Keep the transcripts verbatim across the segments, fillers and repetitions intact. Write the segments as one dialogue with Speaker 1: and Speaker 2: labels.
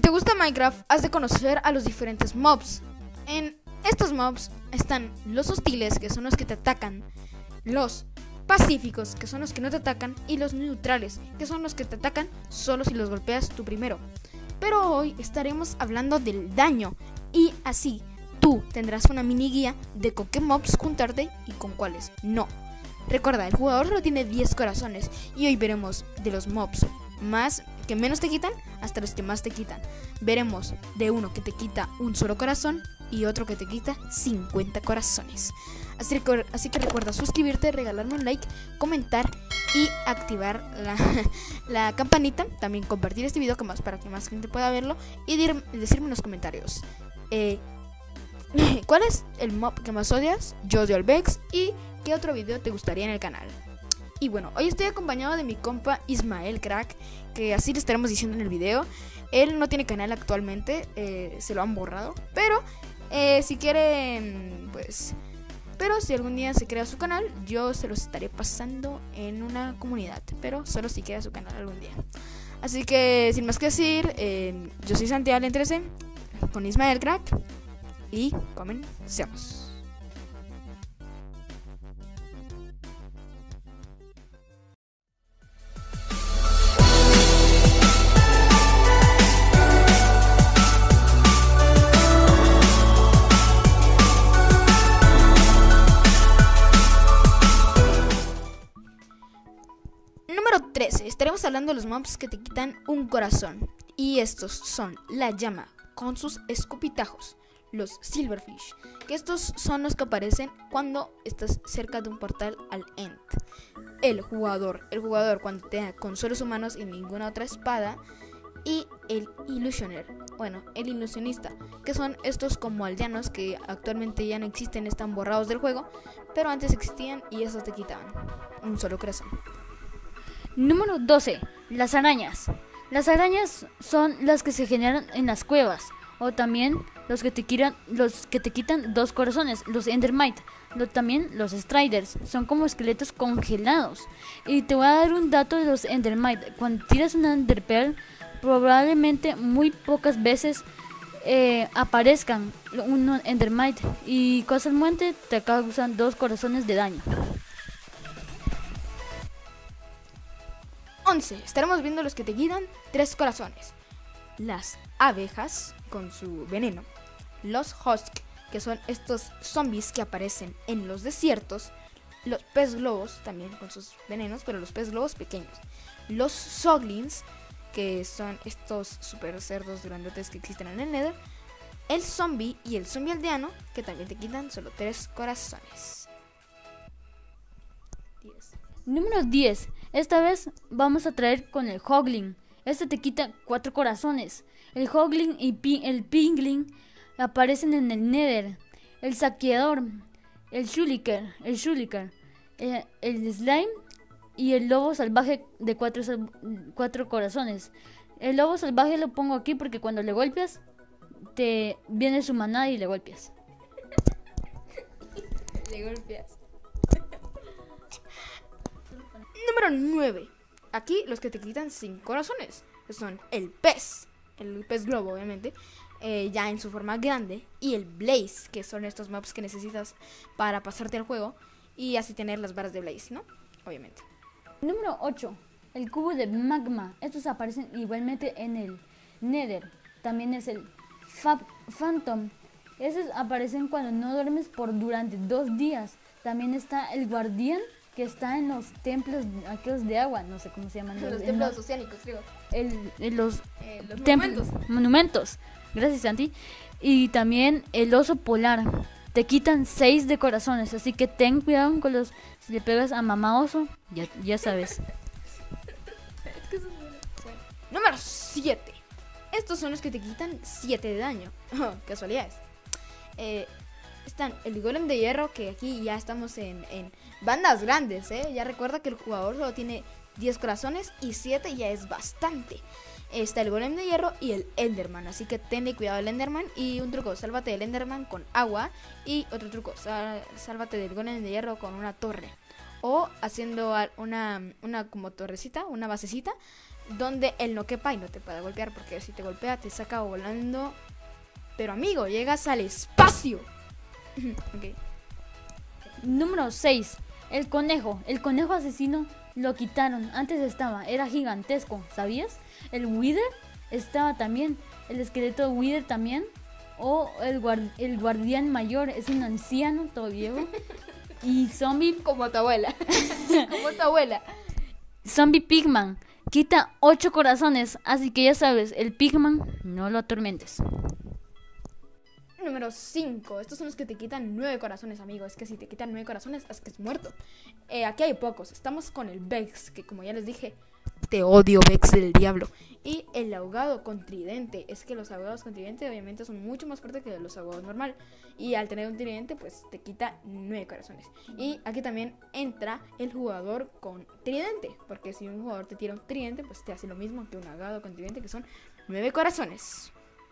Speaker 1: te gusta Minecraft, has de conocer a los diferentes mobs. En estos mobs están los hostiles, que son los que te atacan, los pacíficos, que son los que no te atacan, y los neutrales, que son los que te atacan solo si los golpeas tú primero. Pero hoy estaremos hablando del daño, y así tú tendrás una mini guía de con qué mobs juntarte y con cuáles no. Recuerda, el jugador solo tiene diez corazones, y hoy veremos de los mobs más que menos te quitan hasta los que más te quitan. Veremos de uno que te quita un solo corazón y otro que te quita cincuenta corazones. Así que, así que recuerda suscribirte, regalarme un like, comentar y activar la, la campanita. También compartir este video que más, para que más gente pueda verlo. Y dir, decirme en los comentarios eh, ¿cuál es el mob que más odias? Yo odio al Vex. ¿Y qué otro video te gustaría en el canal? Y bueno, hoy estoy acompañado de mi compa Ismael Crack, que así le estaremos diciendo en el video. Él no tiene canal actualmente, eh, se lo han borrado. Pero eh, si quieren, pues... Pero si algún día se crea su canal, yo se los estaré pasando en una comunidad. Pero solo si crea su canal algún día. Así que, sin más que decir, eh, yo soy Santiago Allen trece, con Ismael Crack. Y comencemos. Número trece. Estaremos hablando de los mobs que te quitan un corazón. Y estos son la llama con sus escupitajos, los silverfish, que estos son los que aparecen cuando estás cerca de un portal al end. El jugador, el jugador cuando te da con solos humanos y ninguna otra espada. Y el illusioner, bueno, el ilusionista, que son estos como aldeanos que actualmente ya no existen, están borrados del juego, pero antes existían y esos te quitaban un solo corazón.
Speaker 2: Número doce. Las arañas. Las arañas son las que se generan en las cuevas, o también los que te quitan, los que te quitan dos corazones, los endermite. Lo, también los striders, son como esqueletos congelados. Y te voy a dar un dato de los endermite. Cuando tiras una enderpearl, probablemente muy pocas veces eh, aparezcan un endermite, y casualmente te causan dos corazones de daño.
Speaker 1: once. Estaremos viendo los que te quitan tres corazones. Las abejas con su veneno. Los husk, que son estos zombies que aparecen en los desiertos. Los pez globos, también con sus venenos, pero los pez globos pequeños. Los zoglins, que son estos super cerdos grandotes que existen en el Nether. El zombie y el zombie aldeano, que también te quitan solo tres corazones. diez.
Speaker 2: Número diez. Esta vez vamos a traer con el Hoglin. Este te quita cuatro corazones. El Hoglin y pi el Pingling aparecen en el Nether. El saqueador, el Shulker, el Shulker, eh, el Slime y el lobo salvaje de cuatro, cuatro corazones. El lobo salvaje lo pongo aquí porque cuando le golpeas, te viene su manada y le golpeas.
Speaker 1: Le golpeas. Número nueve. Aquí los que te quitan cinco corazones son el pez, el pez globo obviamente, eh, ya en su forma grande, y el blaze, que son estos mobs que necesitas para pasarte al juego y así tener las barras de blaze, ¿no? Obviamente.
Speaker 2: Número ocho. El cubo de magma. Estos aparecen igualmente en el Nether. También es el Fab Phantom. Esos aparecen cuando no duermes por durante dos días. También está el guardián, que está en los templos aquellos de agua, no sé cómo se llaman.
Speaker 1: Los, los templos los, oceánicos, creo.
Speaker 2: El, el, los
Speaker 1: eh, los
Speaker 2: monumentos. monumentos. Gracias, Santi. Y también el oso polar. Te quitan seis de corazones, así que ten cuidado con los... Si le pegas a mamá oso, ya, ya sabes.
Speaker 1: Es que eso es bueno. Número siete. Estos son los que te quitan siete de daño. Oh, casualidades. Eh... Están el golem de hierro, que aquí ya estamos en, en bandas grandes, ¿eh? Ya recuerda que el jugador solo tiene diez corazones y siete ya es bastante. Está el golem de hierro y el enderman, así que ten cuidado del enderman. Y un truco, sálvate del enderman con agua. Y otro truco, sal, sálvate del golem de hierro con una torre. O haciendo una, una como torrecita, una basecita, donde él no quepa y no te pueda golpear, porque si te golpea te saca volando. Pero amigo, llegas al espacio. Ok.
Speaker 2: Número seis. El conejo. El conejo asesino lo quitaron. Antes estaba, era gigantesco, ¿sabías? El Wither estaba también. El esqueleto Wither también. O el, guard- el guardián mayor, es un anciano todo viejo. Y zombie,
Speaker 1: Como tu abuela. Como tu abuela.
Speaker 2: zombie Pigman. Quita ocho corazones, así que ya sabes, el Pigman no lo atormentes.
Speaker 1: Número cinco. Estos son los que te quitan nueve corazones, amigo. Es que si te quitan nueve corazones, es que es muerto. Eh, aquí hay pocos. Estamos con el Vex, que como ya les dije, te odio, Vex del diablo. Y el ahogado con tridente. Es que los ahogados con tridente obviamente son mucho más fuertes que los ahogados normal. Y al tener un tridente, pues te quita nueve corazones. Y aquí también entra el jugador con tridente. Porque si un jugador te tira un tridente, pues te hace lo mismo que un ahogado con tridente, que son nueve corazones.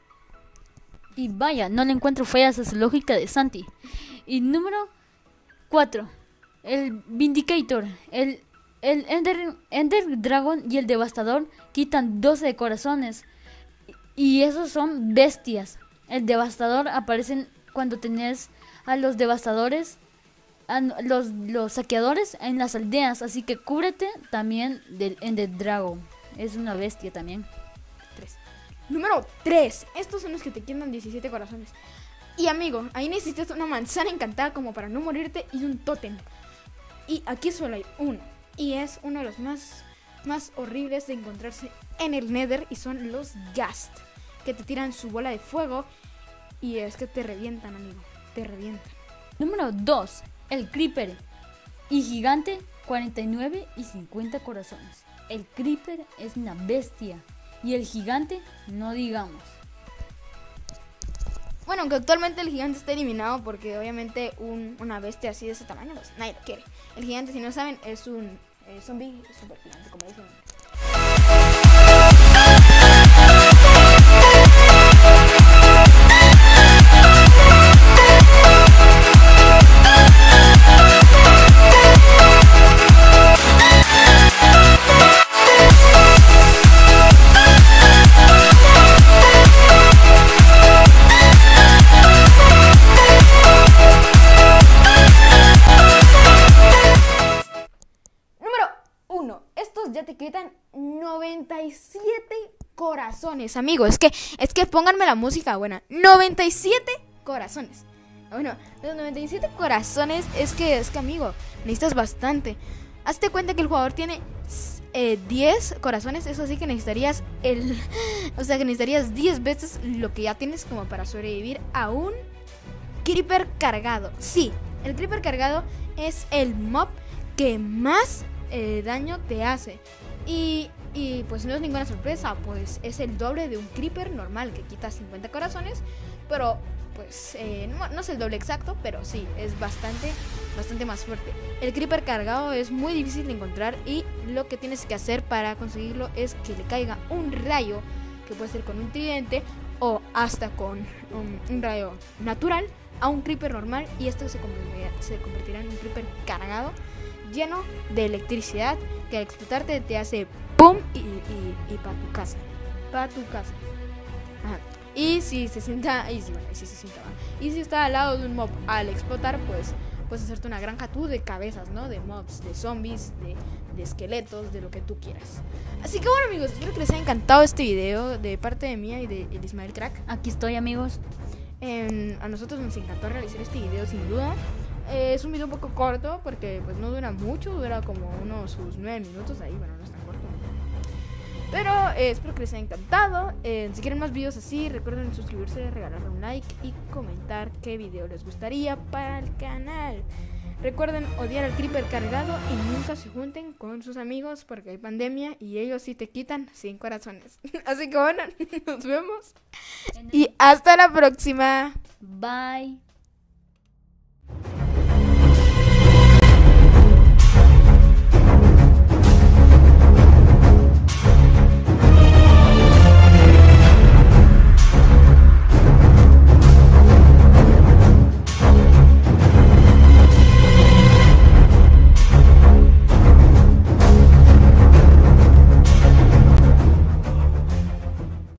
Speaker 2: Y vaya, no le encuentro fallas a su lógica de Santi. Y número cuatro. El Vindicator. El, el Ender, Ender Dragon y el Devastador quitan doce de corazones. Y esos son bestias. El Devastador aparecen cuando tenés a los devastadores, a los, los saqueadores en las aldeas. Así que cúbrete también del Ender Dragon. Es una bestia también.
Speaker 1: tres. Número tres. Estos son los que te quitan diecisiete corazones. Y amigo, ahí necesitas una manzana encantada como para no morirte y un tótem. Y aquí solo hay uno. Y es uno de los más, más horribles de encontrarse en el Nether. Y son los Ghast, que te tiran su bola de fuego. Y es que te revientan, amigo. Te revientan.
Speaker 2: Número dos. El Creeper. Y gigante, cuarenta y nueve y cincuenta corazones. El Creeper es una bestia. Y el gigante, no digamos.
Speaker 1: Bueno, aunque actualmente el gigante está eliminado porque obviamente un, una bestia así de ese tamaño, pues nadie lo quiere. El gigante, si no saben, es un eh, zombie super gigante, como dicen. Ya te quitan noventa y siete corazones, amigo. Es que, es que pónganme la música buena. noventa y siete corazones. Bueno, los noventa y siete corazones es que, es que, amigo, necesitas bastante. Hazte cuenta que el jugador tiene eh, diez corazones. Eso sí que necesitarías el... O sea, que necesitarías diez veces lo que ya tienes como para sobrevivir a un Creeper cargado. Sí, el Creeper cargado es el mob que más... Eh, daño te hace y, y pues no es ninguna sorpresa, pues es el doble de un creeper normal que quita cincuenta corazones, pero pues eh, no, no es el doble exacto, pero sí, es bastante, bastante más fuerte. El creeper cargado es muy difícil de encontrar y lo que tienes que hacer para conseguirlo es que le caiga un rayo, que puede ser con un tridente o hasta con un, un rayo natural a un creeper normal, y esto se convertirá, se convertirá en un creeper cargado lleno de electricidad que al explotarte te hace pum y, y, y para tu casa, para tu casa. Ajá. Y si se sienta, y si, bueno, y si se sienta, y si está al lado de un mob al explotar, pues puedes hacerte una granja tú de cabezas, ¿no? De mobs, de zombies, de, de esqueletos, de lo que tú quieras. Así que bueno, amigos, espero que les haya encantado este video de parte de mía y de el Ismael Crack.
Speaker 2: Aquí estoy, amigos.
Speaker 1: Eh, a nosotros nos encantó realizar este video, sin duda. Eh, es un video un poco corto porque pues no dura mucho, dura como unos sus nueve minutos ahí, bueno, no es tan corto. Pero eh, espero que les haya encantado. Eh, si quieren más videos así, recuerden suscribirse, regalarle un like y comentar qué video les gustaría para el canal. Recuerden odiar al creeper cargado y nunca se junten con sus amigos porque hay pandemia y ellos sí te quitan cien corazones. Así que bueno, nos vemos y hasta la próxima.
Speaker 2: Bye.